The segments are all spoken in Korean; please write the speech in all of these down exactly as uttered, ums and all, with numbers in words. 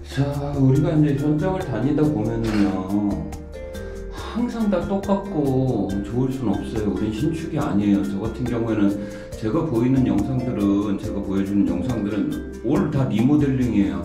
자, 우리가 이제 현장을 다니다 보면은요, 항상 다 똑같고 좋을 순 없어요. 우린 신축이 아니에요. 저 같은 경우에는 제가 보이는 영상들은, 제가 보여주는 영상들은 올 다 리모델링이에요.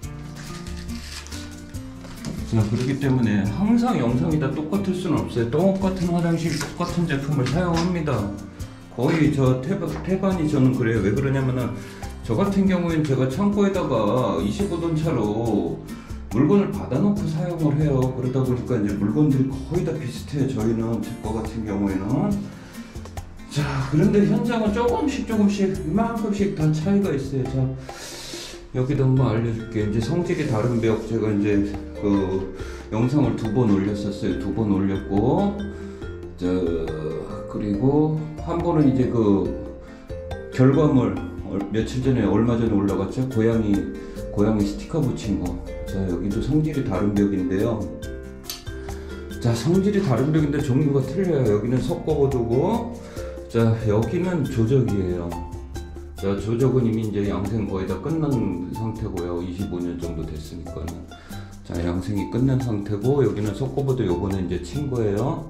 자, 그렇기 때문에 항상 영상이 다 똑같을 수는 없어요. 똑같은 화장실, 똑같은 제품을 사용합니다. 거의 저 태반, 태반이 저는 그래요. 왜 그러냐면은 저 같은 경우에는 제가 창고에다가 이십오 돈 차로 물건을 받아놓고 사용을 해요. 그러다 보니까 이제 물건들이 거의 다 비슷해요. 저희는, 제 거 같은 경우에는. 자, 그런데 현장은 조금씩 조금씩 이만큼씩 다 차이가 있어요. 자, 여기도 한번 알려줄게. 이제 성질이 다른 벽, 제가 이제 그 영상을 두 번 올렸었어요. 두 번 올렸고, 자, 그리고 한 번은 이제 그 결과물, 며칠 전에, 얼마 전에 올라갔죠. 고양이 고양이 스티커 붙인 거. 자, 여기도 성질이 다른 벽인데요. 자, 성질이 다른 벽인데 종류가 틀려요. 여기는 석고보드고, 자, 여기는 조적이에요. 자, 조적은 이미 이제 양생 거의 다 끝난 상태고요. 이십오 년 정도 됐으니까는. 자, 양생이 끝난 상태고, 여기는 석고보드, 요거는 이제 친 거예요.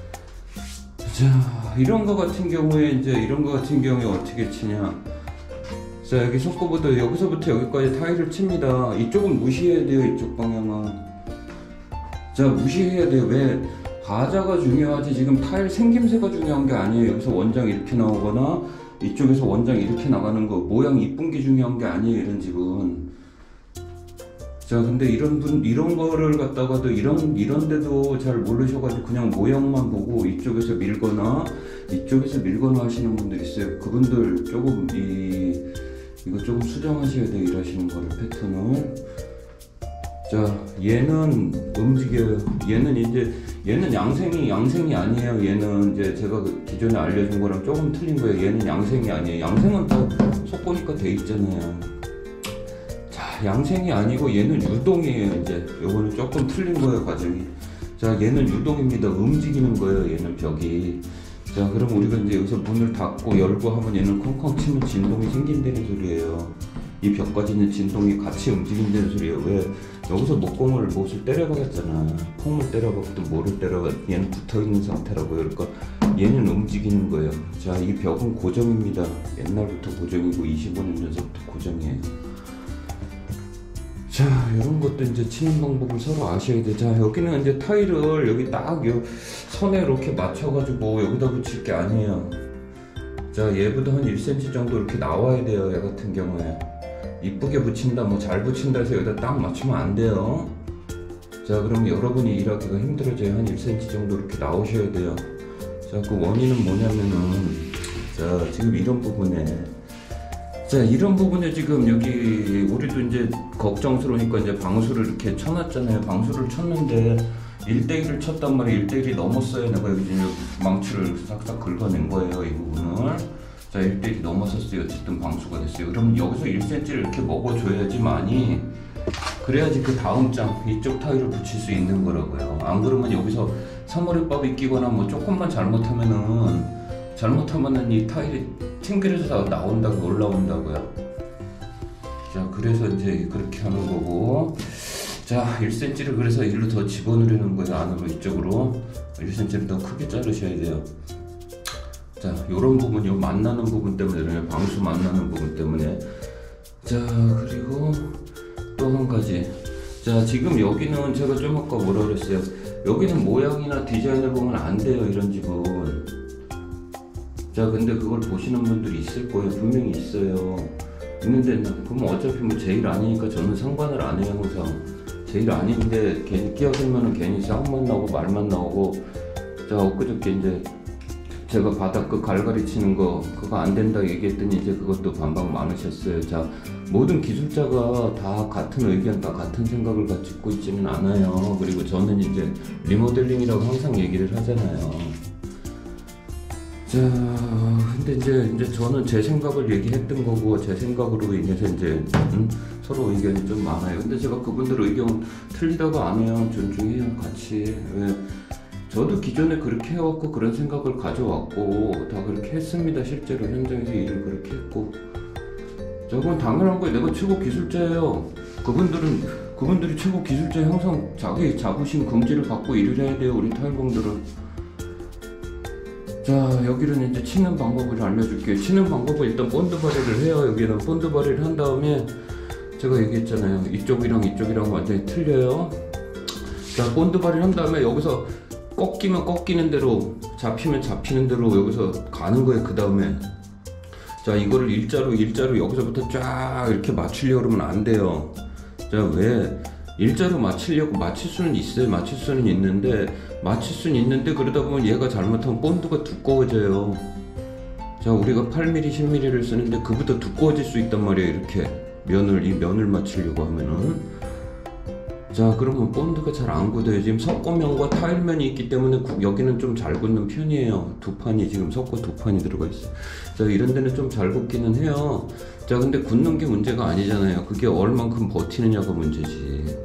자, 이런 거 같은 경우에, 이제 이런 거 같은 경우에 어떻게 치냐. 자, 여기 석고보드, 여기서부터 여기까지 타일을 칩니다. 이쪽은 무시해야 돼요. 이쪽 방향은. 자, 무시해야 돼요. 왜? 가자가 중요하지, 지금 타일 생김새가 중요한 게 아니에요. 여기서 원장 이렇게 나오거나 이쪽에서 원장 이렇게 나가는 거, 모양 이쁜 게 중요한 게 아니에요, 이런 집은. 자, 근데 이런 분, 이런 거를 갖다가도 이런, 이런데도 잘 모르셔가지고 그냥 모양만 보고 이쪽에서 밀거나 이쪽에서 밀거나 하시는 분들 있어요. 그분들 조금 이, 이거 조금 수정하셔야 돼요, 일하시는 거를, 패턴을. 자, 얘는 움직여요. 얘는 이제, 얘는 양생이, 양생이 아니에요. 얘는 이제 제가 그 기존에 알려준 거랑 조금 틀린 거예요. 얘는 양생이 아니에요. 양생은 다 속보니까 돼 있잖아요. 자, 양생이 아니고 얘는 유동이에요. 이제 요거는 조금 틀린 거예요, 과정이. 자, 얘는 유동입니다. 움직이는 거예요, 얘는 벽이. 자, 그럼 우리가 이제 여기서 문을 닫고 열고 하면 얘는 콩콩 치면 진동이 생긴다는 소리예요. 이 벽까지 있는 진동이 같이 움직인다는 소리예요. 왜? 여기서 목공을, 못을 때려박았잖아. 콩을 때려박든 뭐를 때려박, 얘는 붙어있는 상태라고요. 그러니까 얘는 움직이는 거예요. 자, 이 벽은 고정입니다. 옛날부터 고정이고 이십오 년 전부터 고정이에요. 자, 이런 것도 이제 치는 방법을 서로 아셔야 돼. 자, 여기는 이제 타일을 여기 딱 요 선에 이렇게 맞춰가지고 여기다 붙일 게 아니에요. 자, 얘보다 한 일 센티미터 정도 이렇게 나와야 돼요. 얘 같은 경우에 이쁘게 붙인다, 뭐 잘 붙인다 해서 여기다 딱 맞추면 안 돼요. 자, 그럼 여러분이 일하기가 힘들어져요. 한 일 센티미터 정도 이렇게 나오셔야 돼요. 자, 그 원인은 뭐냐면은, 자, 지금 이런 부분에, 자, 이런 부분에 지금 여기 우리도 이제 걱정스러우니까 이제 방수를 이렇게 쳐놨잖아요. 방수를 쳤는데 일 대 일을 쳤단 말이에요. 일 대 일이 넘었어요. 내가 여기 지금 망치를 싹싹 긁어낸 거예요, 이 부분을. 자, 일 대 일이 넘어섰어요. 어쨌든 방수가 됐어요. 그럼 여기서 일 센티미터를 이렇게 먹어줘야지만이, 그래야지 그 다음 장 이쪽 타일을 붙일 수 있는 거라고요. 안 그러면 여기서 사물에밥이 끼거나 뭐 조금만 잘못하면은 잘못하면은 이 타일이 튕겨져서 나온다고, 올라온다고요. 자, 그래서 이제 그렇게 하는 거고. 자, 일 센티미터를 그래서 일로 더 집어넣으려는 거예요. 안으로, 이쪽으로 일 센티미터를 더 크게 자르셔야 돼요. 자, 요런 부분, 요 만나는 부분 때문에, 방수 만나는 부분 때문에. 자, 그리고 또 한 가지. 자, 지금 여기는 제가 좀 아까 뭐라 그랬어요. 여기는 모양이나 디자인을 보면 안 돼요, 이런 집은. 자, 근데 그걸 보시는 분들이 있을 거예요. 분명히 있어요. 있는데, 그럼 어차피 뭐 제 일 아니니까 저는 상관을 안 해요, 항상. 제 일 아닌데 괜히 끼어들면은 괜히 쌍만 나오고 말만 나오고. 자, 엊그저께 이제 제가 바닥 그 갈갈이 치는 거 그거 안 된다 얘기했더니 이제 그것도 반박 많으셨어요. 자, 모든 기술자가 다 같은 의견, 다 같은 생각을 가지고 있지는 않아요. 그리고 저는 이제 리모델링이라고 항상 얘기를 하잖아요. 자, 근데 이제 이제 저는 제 생각을 얘기했던 거고, 제 생각으로 인해서 이제 음, 서로 의견이 좀 많아요. 근데 제가 그분들 의견 틀리다고 안 해요. 존중해요, 같이. 왜? 저도 기존에 그렇게 해왔고 그런 생각을 가져왔고 다 그렇게 했습니다. 실제로 현장에서 일을 그렇게 했고. 저건 당연한 거예요. 내가 최고 기술자예요. 그분들은 그분들이 최고 기술자 형성 자기 자부심 긍지를 갖고 일을 해야 돼요. 우리 타일공들은. 자, 여기는 이제 치는 방법을 알려줄게요. 치는 방법은 일단 본드 바리를 해요. 여기는 본드 바리를 한 다음에 제가 얘기했잖아요. 이쪽이랑 이쪽이랑 완전히 틀려요. 자, 본드 바리를 한 다음에 여기서 꺾이면 꺾이는 대로, 잡히면 잡히는 대로 여기서 가는 거예요. 그 다음에 자, 이거를 일자로 일자로 여기서부터 쫙 이렇게 맞추려고 그러면 안 돼요. 자, 왜? 일자로 맞추려고 맞출 수는 있어요. 맞출 수는 있는데 맞출 수는 있는데 그러다 보면 얘가 잘못하면 본드가 두꺼워져요. 자, 우리가 팔 밀리미터 십 밀리미터를 쓰는데 그보다 두꺼워질 수 있단 말이에요. 이렇게 면을 이 면을 맞추려고 하면은. 자, 그러면 본드가 잘 안 굳어요. 지금 석고면과 타일면이 있기 때문에 구, 여기는 좀 잘 굳는 편이에요. 두 판이 지금 석고 두 판이 들어가 있어요. 자, 이런 데는 좀 잘 굳기는 해요. 자, 근데 굳는 게 문제가 아니잖아요. 그게 얼만큼 버티느냐가 문제지.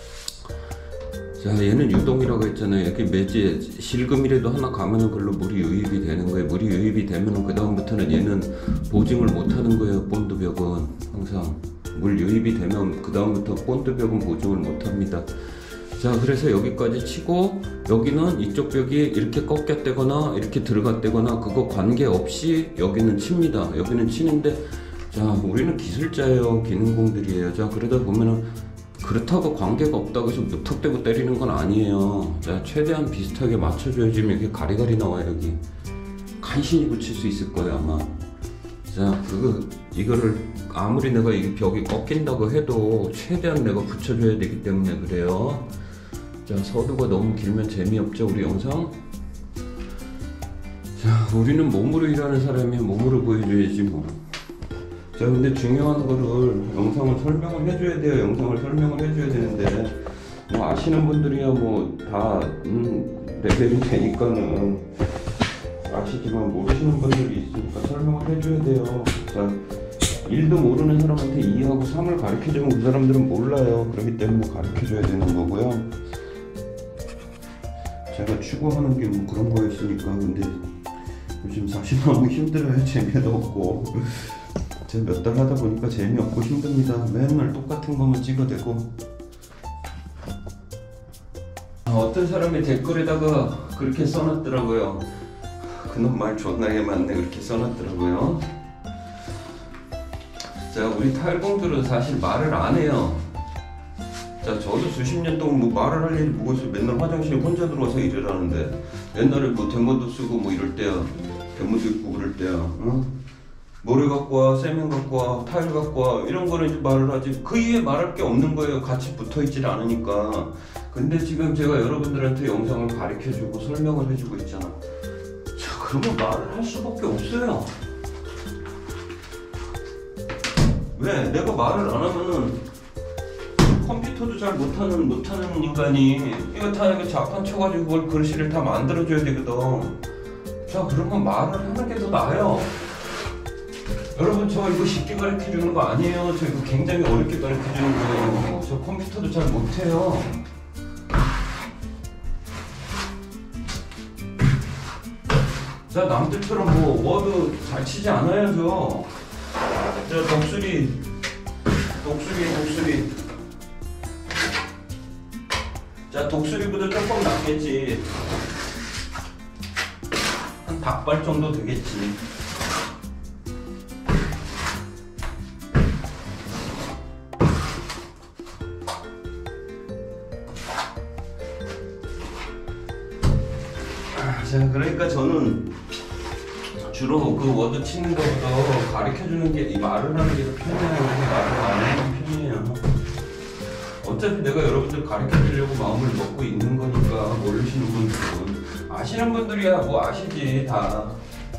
자, 얘는 유동이라고 했잖아요. 이렇게 매지에 실금이라도 하나 가면은 그걸로 물이 유입이 되는 거예요. 물이 유입이 되면은 그 다음부터는 얘는 보증을 못 하는 거예요. 본드벽은 항상 물 유입이 되면 그 다음부터 본드벽은 보증을 못 합니다. 자, 그래서 여기까지 치고 여기는 이쪽 벽이 이렇게 꺾였다거나 이렇게 들어갔다거나 그거 관계없이 여기는 칩니다. 여기는 치는데, 자, 우리는 기술자예요. 기능공들이에요. 자, 그러다 보면은 그렇다고 관계가 없다고 해서 무턱대고 때리는 건 아니에요. 자, 최대한 비슷하게 맞춰줘야지. 이렇게 가리가리 나와요. 여기 간신히 붙일 수 있을 거예요 아마. 자, 그거 이거를 아무리 내가 이 벽이 꺾인다고 해도 최대한 내가 붙여줘야 되기 때문에 그래요. 자, 서두가 너무 길면 재미없죠 우리 영상. 자, 우리는 몸으로 일하는 사람이 몸으로 보여줘야지 뭐. 자, 근데 중요한 거를 영상을 설명을 해줘야 돼요. 영상을 설명을 해줘야 되는데 뭐 아시는 분들이야 뭐 다 음, 레벨이 되니까는 아시지만 모르시는 분들이 있으니까 설명을 해줘야 돼요. 자, 일도 모르는 사람한테 이하고 삼을 가르쳐주면 그 사람들은 몰라요. 그렇기 때문에 가르쳐줘야 되는 거고요. 제가 추구하는 게 뭐 그런 거였으니까. 근데 요즘 사실 너무 힘들어요. 재미도 없고. 제가 몇 달 하다 보니까 재미없고 힘듭니다. 맨날 똑같은 것만 찍어대고. 아, 어떤 사람이 댓글에다가 그렇게 써놨더라고요. 그놈 말 존나게 많네. 그렇게 써놨더라고요. 자, 우리 타일공들은 사실 말을 안 해요. 자, 저도 수십 년 동안 뭐 말을 할 일이 뭐가 있어요. 맨날 화장실에 혼자 들어와서 일을 하는데 옛날에 뭐 대모도 쓰고 뭐 이럴 때야, 대모도 입고 그럴 때야, 어? 모래 갖고 와, 세면 갖고 와, 타일 갖고 와, 이런 거는 이제 말을 하지. 그 이외에 말할 게 없는 거예요. 같이 붙어 있질 않으니까. 근데 지금 제가 여러분들한테 영상을 가르쳐주고 설명을 해주고 있잖아. 자, 그러면 말을 할 수밖에 없어요. 왜? 내가 말을 안 하면은 컴퓨터도 잘 못하는 못하는 인간이 이거 다 이거 자판 쳐가지고 그걸 글씨를 다 만들어줘야 되거든. 자, 그러면 말을 하는 게 더 나아요. 여러분, 저 이거 쉽게 가르쳐주는 거 아니에요. 저 이거 굉장히 어렵게 가르쳐주는 거예요. 저 컴퓨터도 잘 못해요. 자, 남들처럼 뭐 워드 잘 치지 않아요 저. 자, 독수리 독수리 독수리 자, 독수리보다 조금 낫겠지. 한 닭발 정도 되겠지. 자, 그러니까 저는 주로 그 워드 치는 것보다 가르쳐주는 게, 이 말을 하는 게 더 편해요. 말을 안 하는 편이에요. 어차피 내가 여러분들 가르쳐주려고 마음을 먹고 있는 거니까. 모르시는 분들은, 아시는 분들이야 뭐 아시지. 다,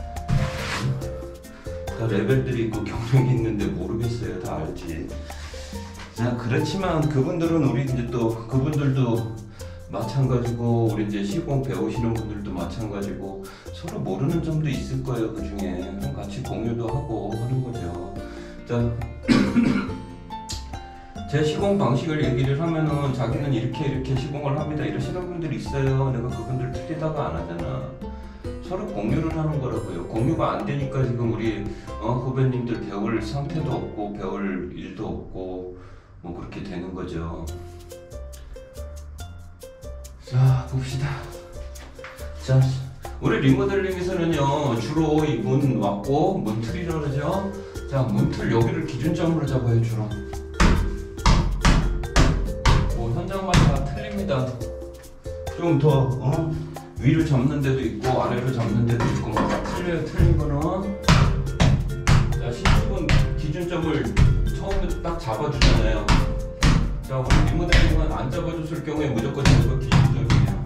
다 레벨들이 있고 경력이 있는데 모르겠어요. 다 알지. 자, 그렇지만 그분들은 우리 이제 또 그분들도 마찬가지고, 우리 이제 시공 배우시는 분들도 마찬가지고, 서로 모르는 점도 있을 거예요. 그 중에 그럼 같이 공유도 하고 하는 거죠. 자, 제 시공 방식을 얘기를 하면은 자기는 이렇게 이렇게 시공을 합니다 이러시는 분들이 있어요. 내가 그분들 틀리다가 안 하잖아. 서로 공유를 하는 거라고요. 공유가 안 되니까 지금 우리 어, 후배님들 배울 상태도 없고 배울 일도 없고 뭐 그렇게 되는 거죠. 자, 봅시다. 자, 우리 리모델링에서는요 주로 이 문 왔고 문틀이라고 그러죠. 자, 문틀 여기를 기준점으로 잡아요. 주로 뭐 현장마다 다 틀립니다. 좀 더 어? 위를 잡는 데도 있고 아래로 잡는 데도 있고 뭐 다 틀려요. 틀린 거는. 자, 신축은 기준점을 처음부터 딱 잡아주잖아요. 자, 우리 리모델링은 안 잡아줬을 경우에 무조건 저거 기준점이에요.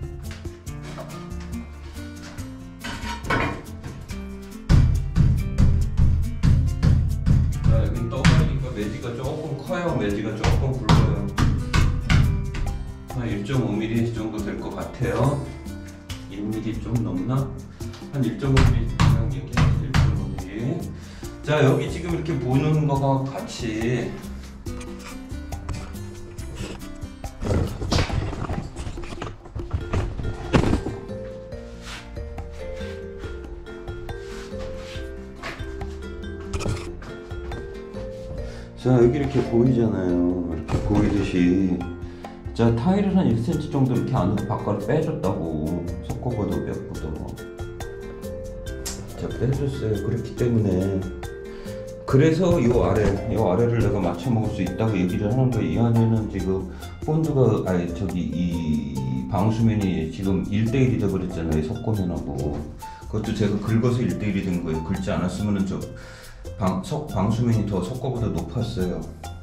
자, 여긴 떠버리니까 매지가 조금 커요. 매지가 조금 굵어요. 한 일 점 오 밀리미터 정도 될 것 같아요. 일 밀리미터 좀 넘나? 한 일 점 오 밀리미터 그냥 얘기해서 일 점 오 밀리미터. 자, 여기 지금 이렇게 보는 거가 같이 자, 여기 이렇게 보이잖아요. 이렇게 보이듯이. 자, 타일을 한 일 센티미터 정도 이렇게 안으로 바깥으로 빼줬다고. 섞어봐도 몇 보도. 자, 빼줬어요. 그렇기 때문에. 그래서 이 아래, 이 아래를 내가 맞춰 먹을 수 있다고 얘기를 하는 거예요. 이 안에는 지금 본드가, 아니, 저기, 이 방수면이 지금 일 대 일이 돼버렸잖아요. 석고면하고. 그것도 제가 긁어서 일 대 일이 된 거예요. 긁지 않았으면은 저 방, 석, 방수면이 더 석고보다 높았어요.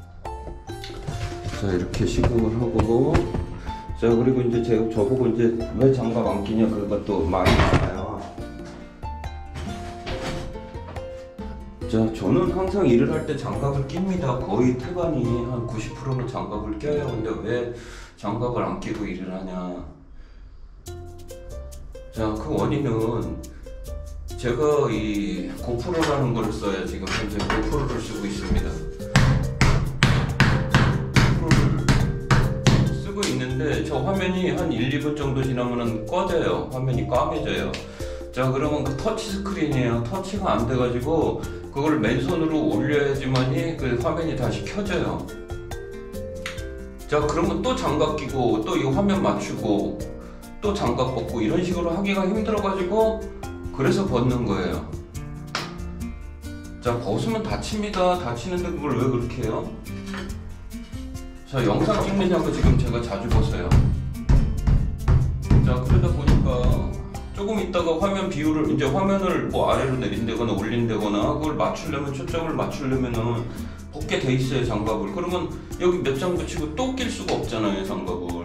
자, 이렇게 시공을 하고. 자, 그리고 이제 제가 저보고 이제 왜 장갑 안 끼냐 그것도 많이 나와요. 자, 저는 항상 일을 할 때 장갑을 낍니다. 거의 태반이 한 구십 퍼센트는 장갑을 껴요. 근데 왜 장갑을 안 끼고 일을 하냐. 자, 그 원인은 제가 이 고프로라는 걸 써요. 지금 현재 고프로를 쓰고 있습니다. 고프로를 쓰고 있는데 저 화면이 한 일, 이 분 정도 지나면 꺼져요. 화면이 까매져요. 자, 그러면 그 터치 스크린이에요. 터치가 안 돼가지고 그걸 맨손으로 올려야지만이 그 화면이 다시 켜져요. 자, 그러면 또 장갑 끼고 또 이 화면 맞추고 또 장갑 벗고 이런 식으로 하기가 힘들어가지고 그래서 벗는 거예요. 자, 벗으면 다칩니다. 다치는데 그걸 왜 그렇게 해요? 자, 영상 찍느냐고 지금 제가 자주 벗어요. 자, 그러다 보니까 조금 있다가 화면 비율을 이제 화면을 뭐 아래로 내린다거나 올린다거나 그걸 맞추려면 초점을 맞추려면은 벗게 돼 있어요. 장갑을. 그러면 여기 몇 장 붙이고 또 낄 수가 없잖아요. 장갑을.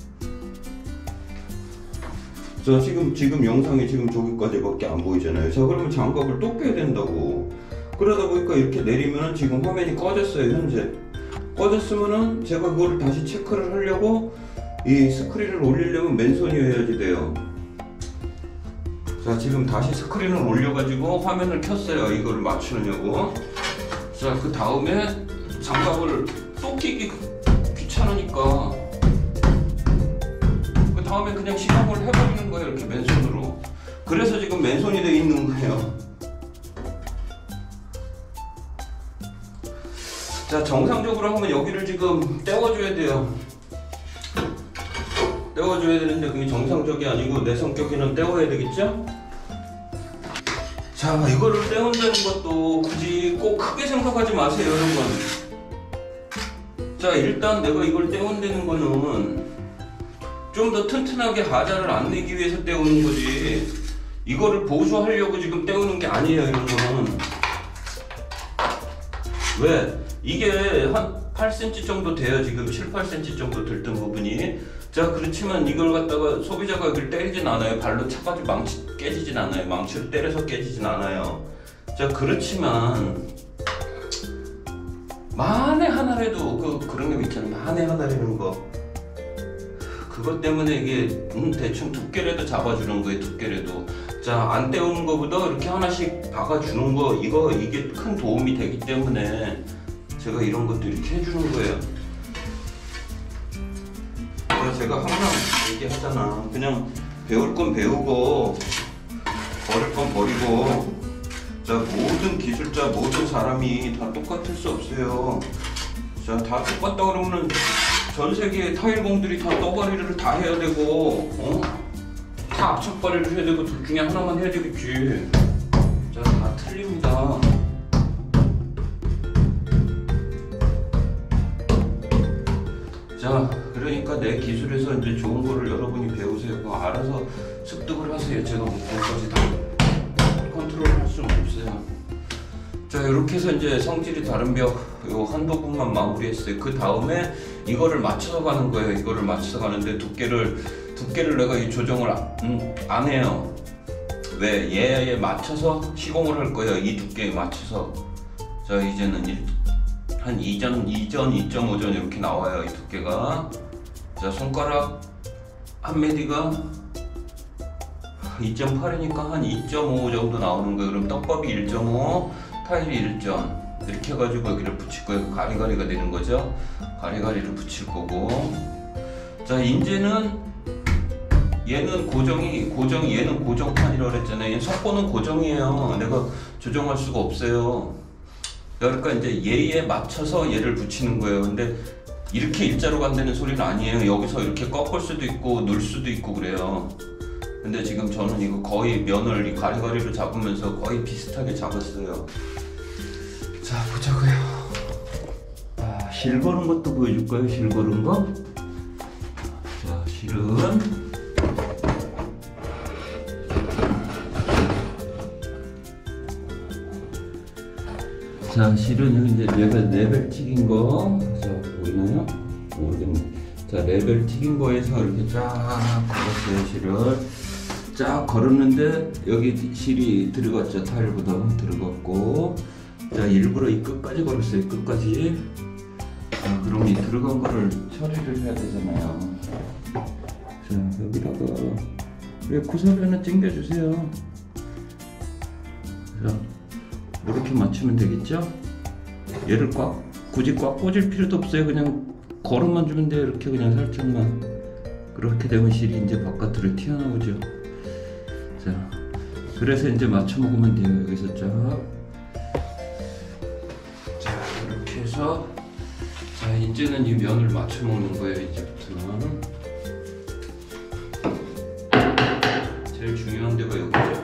자, 지금 지금 영상이 지금 저기까지밖에 안 보이잖아요. 자, 그러면 장갑을 또 껴야 된다고. 그러다 보니까 이렇게 내리면은 지금 화면이 꺼졌어요. 현재 꺼졌으면은 제가 그거를 다시 체크를 하려고 이 스크린을 올리려면 맨손이어야지 돼요. 자, 지금 다시 스크린을 올려가지고 화면을 켰어요. 이거를 맞추느냐고. 자, 그 다음에 장갑을 또 끼기 귀찮으니까 그 다음에 그냥 시공을 해버리는 거예요. 이렇게 맨손으로. 그래서 지금 맨손이 돼 있는 거예요. 자, 정상적으로 하면 여기를 지금 떼어줘야 돼요. 떼어줘야 되는데 그게 정상적이 아니고 내 성격에는 떼어야 되겠죠? 자, 이거를 떼운다는 것도 굳이 꼭 크게 생각하지 마세요, 여러분. 자, 일단 내가 이걸 떼운다는 거는 좀 더 튼튼하게 하자를 안 내기 위해서 떼우는 거지 이거를 보수하려고 지금 떼우는 게 아니에요. 이런 거는 왜? 이게 한 팔 센티미터 정도 돼요. 지금 칠, 팔 센티미터 정도 들던 부분이. 자, 그렇지만 이걸 갖다가 소비자가 이걸 때리진 않아요. 발로 차가지고 망치 깨지진 않아요. 망치로 때려서 깨지진 않아요. 자, 그렇지만 만에 하나라도 그 그런 게 있잖아요. 만에 하나라는 거. 그것 때문에 이게 음, 대충 두께라도 잡아주는 거예요. 두께라도. 자, 안 떼우는 거보다 이렇게 하나씩 박아주는 거, 이거 이게 큰 도움이 되기 때문에 제가 이런 것도 이렇게 해주는 거예요. 그래서 제가 항상 얘기하잖아. 그냥 배울 건 배우고 버릴 건 버리고. 자, 모든 기술자, 모든 사람이 다 똑같을 수 없어요. 자, 다 똑같다 그러면은 전 세계 타일공들이 다 떠바리를 다 해야 되고, 어? 다 압착바리를 해야 되고, 둘 중에 하나만 해야 되겠지. 자, 다 틀립니다. 자, 그러니까 내 기술에서 이제 좋은 거를 여러분이 배우세요. 그거 알아서 습득을 하세요. 제가 뭐 그것까지 다 컨트롤 할 수는 없어요. 자, 이렇게 해서 이제 성질이 다른 벽 요 한 부분만 마무리했어요. 그 다음에 이거를 맞춰서 가는 거예요. 이거를 맞춰서 가는데 두께를 두께를 내가 이 조정을 음, 안 해요. 왜? 얘에 맞춰서 시공을 할 거예요. 이 두께에 맞춰서. 자, 이제는 일, 한 이 전, 이 전, 이 점 오 전 이렇게 나와요. 이 두께가. 자, 손가락 한 메디가 이 점 팔이니까 한 이 점 오 정도 나오는 거예요. 그럼 떡밥이 일 점 오, 타일이 일 점 이렇게 해가지고 여기를 붙일 거예요. 가리가리가 되는 거죠. 가리가리를 붙일 거고. 자, 이제는 얘는 고정이 고정 얘는 고정판이라고 그랬잖아요. 얘는 석고는 고정이에요. 내가 조정할 수가 없어요. 그러니까 이제 얘에 맞춰서 얘를 붙이는 거예요. 근데 이렇게 일자로 간다는 소리는 아니에요. 여기서 이렇게 꺾을 수도 있고 눌 수도 있고 그래요. 근데 지금 저는 이거 거의 면을 이 가리가리로 잡으면서 거의 비슷하게 잡았어요. 자, 보자고요. 아, 실 거는 것도 보여줄까요? 실 거는 거? 자, 실은 자, 실은 여기 이제 레벨, 레벨 튀긴 거. 자, 보이나요? 모르겠네. 자, 레벨 튀긴 거에서 이렇게 쫙 걸었어요. 실을 쫙 걸었는데 여기 실이 들어갔죠. 타일보다 들어갔고. 자, 일부러 이 끝까지 걸었어요. 끝까지. 자, 그럼 이 들어간 거를 처리를 해야 되잖아요. 자, 여기다가 그래 구석을 하나 당겨주세요. 자, 이렇게 맞추면 되겠죠? 얘를 꽉 굳이 꽉 꽂을 필요도 없어요. 그냥 걸어만 주면 돼요. 이렇게 그냥 살짝만. 그렇게 되면 실이 이제 바깥으로 튀어나오죠. 자, 그래서 이제 맞춰 먹으면 돼요. 여기서 쫙. 자, 이렇게 해서 자, 이제는 이 면을 맞춰 먹는 거예요. 이제부터는 제일 중요한 데가 여기죠.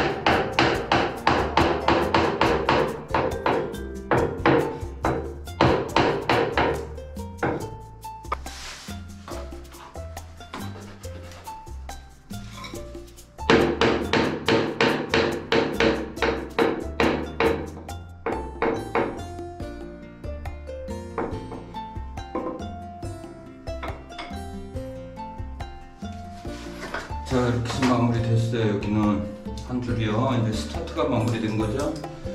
자, 이렇게 해서 마무리 됐어요. 여기는 한 줄이요. 이제 스타트가 마무리된 거죠.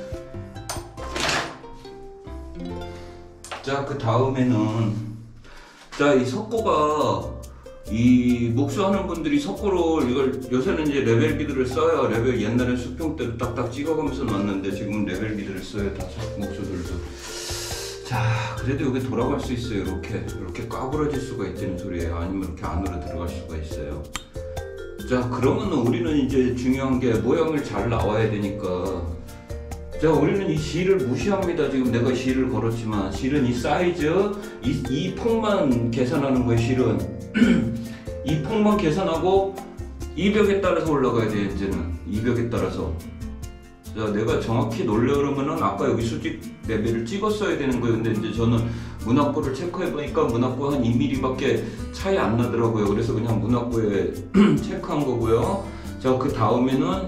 자, 그 다음에는 자, 이 석고가 이 목수하는 분들이 석고를 이걸 요새는 이제 레벨기들을 써요. 레벨 옛날에 수평 때로 딱딱 찍어가면서 놨는데 지금은 레벨기들을 써요. 다 목수들도. 자, 그래도 여기 돌아갈 수 있어요. 이렇게 이렇게 까부러질 수가 있다는 소리예요. 아니면 이렇게 안으로 들어갈 수가 있어요. 자, 그러면 우리는 이제 중요한 게 모양을 잘 나와야 되니까. 자, 우리는 이 실을 무시합니다. 지금 내가 실을 걸었지만 실은 이 사이즈, 이, 이 폭만 계산하는 거예요. 실은 이 폭만 계산하고 이 벽에 따라서 올라가야 돼요. 이제는 이 벽에 따라서. 자, 내가 정확히 놀려 그러면은 아까 여기 수직 레벨을 찍었어야 되는 거예요. 근데 이제 저는 문학고를 체크해 보니까 문학고 한 이 밀리미터밖에 차이 안 나더라고요. 그래서 그냥 문학고에 체크한 거고요. 자, 그 다음에는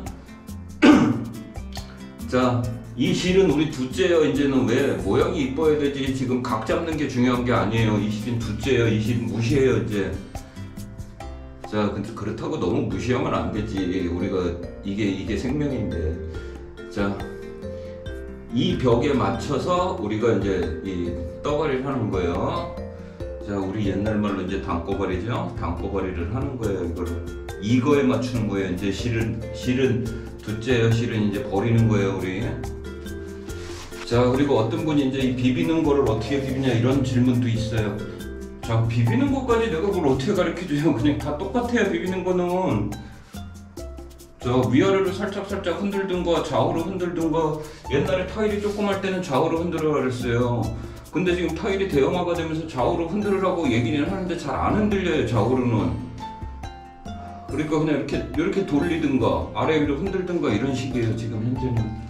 자, 이 실은 우리 두째예요. 이제는 왜 모양이 이뻐야 되지. 지금 각 잡는 게 중요한 게 아니에요. 이 실은 두째예요. 이 실은 무시해요 이제. 자, 근데 그렇다고 너무 무시하면 안 되지. 우리가 이게 이게 생명인데. 자, 이 벽에 맞춰서 우리가 이제 이 떠가리를 하는 거예요. 자, 우리 옛날 말로 이제 단꼬바리죠. 단꼬바리를 하는 거예요. 이거를 이거에 맞추는 거예요. 이제 실은 실은 두째예요. 실은 이제 버리는 거예요, 우리. 자, 그리고 어떤 분이 이제 이 비비는 거를 어떻게 비비냐 이런 질문도 있어요. 자, 비비는 것까지 내가 그걸 어떻게 가르쳐줘요? 그냥 다 똑같아요. 비비는 거는. 자, 저 위아래로 살짝 살짝 흔들든가 좌우로 흔들든가. 옛날에 타일이 조그만 때는 좌우로 흔들어라 그랬어요. 근데 지금 타일이 대형화가 되면서 좌우로 흔들으라고 얘기는 하는데 잘 안 흔들려요, 좌우로는. 그러니까 그냥 이렇게 이렇게 돌리든가 아래 위로 흔들든가 이런 식이에요, 지금 현재는.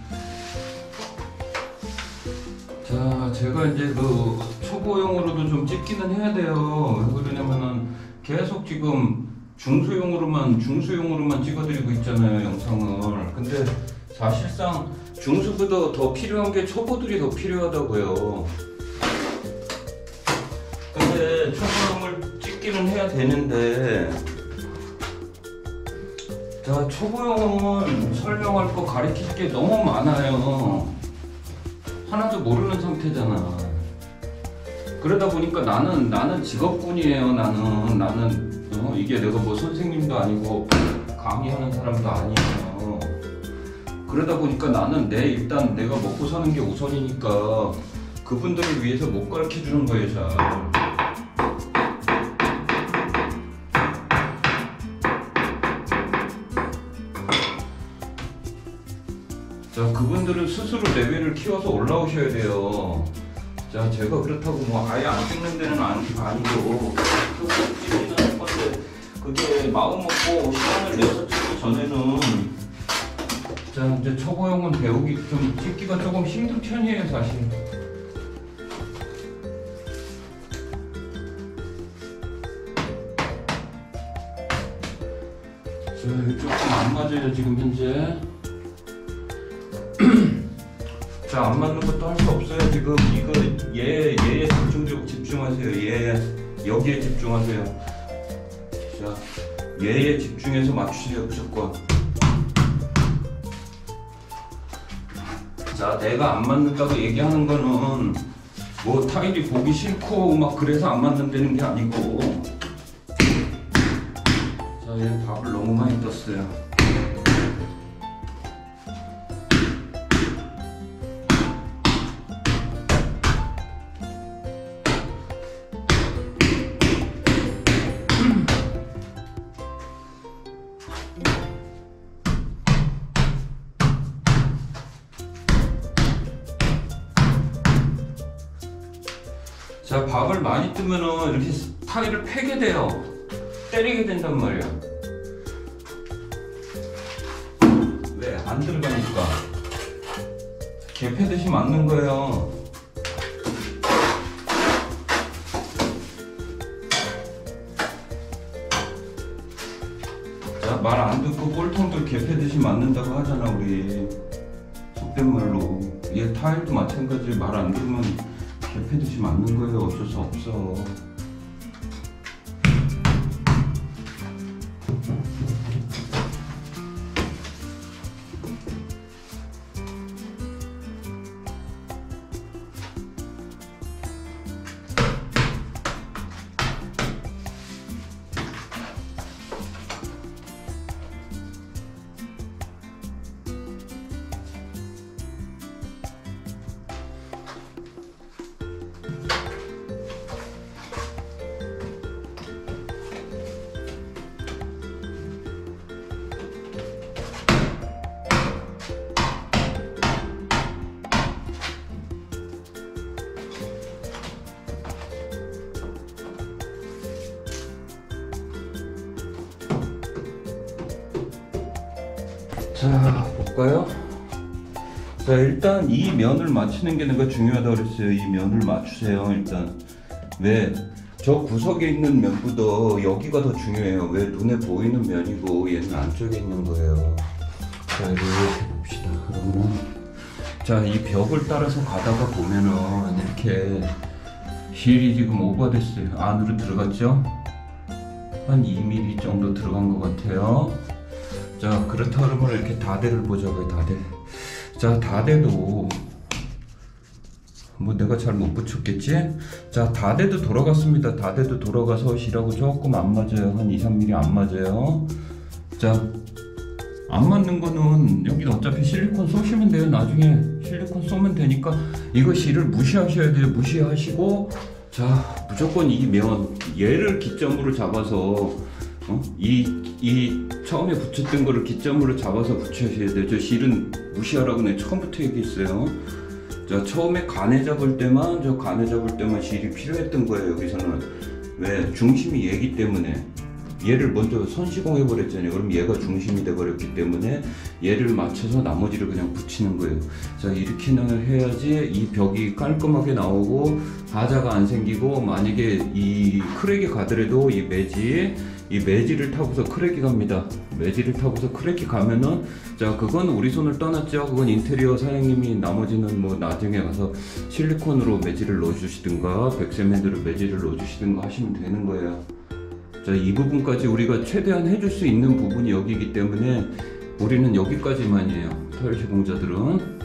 자, 제가 이제 그 초보용으로도 좀 찍기는 해야 돼요. 왜 그러냐면은 계속 지금 중소용으로만 중소용으로만 찍어드리고 있잖아요, 영상을. 근데 사실상 중소보다 더 필요한 게 초보들이 더 필요하다고요. 근데 초보용을 찍기는 해야 되는데, 자, 초보용은 설명할 거 가르칠 게 너무 많아요. 하나도 모르는 상태잖아. 그러다 보니까 나는 나는 직업군이에요. 나는 나는 어, 이게 내가 뭐 선생님도 아니고 강의하는 사람도 아니에요. 그러다 보니까 나는 내 일단 내가 먹고 사는 게 우선이니까 그분들을 위해서 못 가르쳐 주는 거예요, 잘. 자, 그분들은 스스로 레벨을 키워서 올라오셔야 돼요. 자, 제가 그렇다고 뭐 아예 안 찍는 데는 아니, 아니고 찍기는 할 건데, 그게 마음 먹고 시간을 내서 찍기 전에는, 자, 이제 초보용은 배우기 좀 찍기가 조금 힘든 편이에요, 사실. 자, 이거 조금 안 맞아요, 지금 현재. 자, 안 맞는 것도 할 수 없어요. 지금 이거 얘 얘에 집중 집중하세요. 얘 여기에 집중하세요. 자, 얘에 집중해서 맞추세요, 무조건. 자, 내가 안 맞는다고 얘기하는 거는 뭐 타일이 보기 싫고 막 그래서 안 맞는다는 게 아니고. 자, 얘 밥을 너무 많이 떴어요. 자, 밥을 많이 뜨면은 이렇게 타일을 패게 돼요. 때리게 된단 말이야. 왜? 안 들어가니까. 개 패듯이 맞는 거예요. 자, 말 안 듣고 꼴통들 개 패듯이 맞는다고 하잖아, 우리. 속된 말로. 얘 타일도 마찬가지로 말 안 들으면 개패듯이 맞는 거예요. 어쩔 수 없어. 자, 볼까요? 자, 일단 이 면을 맞추는 게 내가 중요하다고 그랬어요. 이 면을 맞추세요, 일단. 왜? 저 구석에 있는 면보다 여기가 더 중요해요. 왜? 눈에 보이는 면이고 얘는 안쪽에 있는 거예요. 자, 이렇게 봅시다. 그러면 자, 이 벽을 따라서 가다가 보면은 이렇게 힐이 지금 오버됐어요. 안으로 들어갔죠? 한 이 밀리미터 정도 들어간 것 같아요. 자, 그렇다 그러면 이렇게 다대를 보자고요. 다대. 자, 다대도 뭐 내가 잘 못 붙였겠지? 자, 다대도 돌아갔습니다. 다대도 돌아가서 실하고 조금 안 맞아요. 한 이, 삼 밀리미터 안 맞아요. 자, 안 맞는 거는 여기 어차피 실리콘 쏘시면 돼요. 나중에 실리콘 쏘면 되니까 이거 실을 무시하셔야 돼요. 무시하시고, 자, 무조건 이 면 얘를 기점으로 잡아서 어? 이, 이 처음에 붙였던 거를 기점으로 잡아서 붙여셔야 돼요. 저 실은 무시하라고 내가 처음부터 얘기했어요. 자, 처음에 간에 잡을 때만, 저 간에 잡을 때만 실이 필요했던 거예요. 여기서는. 왜? 중심이 얘기 때문에. 얘를 먼저 선시공해 버렸잖아요. 그럼 얘가 중심이 돼 버렸기 때문에 얘를 맞춰서 나머지를 그냥 붙이는 거예요. 자, 이렇게는 해야지 이 벽이 깔끔하게 나오고 하자가 안 생기고, 만약에 이 크랙이 가더라도 이 매지 이 매지를 타고서 크랙이 갑니다. 매지를 타고서 크랙이 가면은, 자, 그건 우리 손을 떠났죠. 그건 인테리어 사장님이, 나머지는 뭐 나중에 가서 실리콘으로 매지를 넣어주시든가 백세멘드로 매지를 넣어주시든가 하시면 되는 거예요. 자, 이 부분까지 우리가 최대한 해줄 수 있는 부분이 여기이기 때문에 우리는 여기까지만이에요. 타일 시공자들은.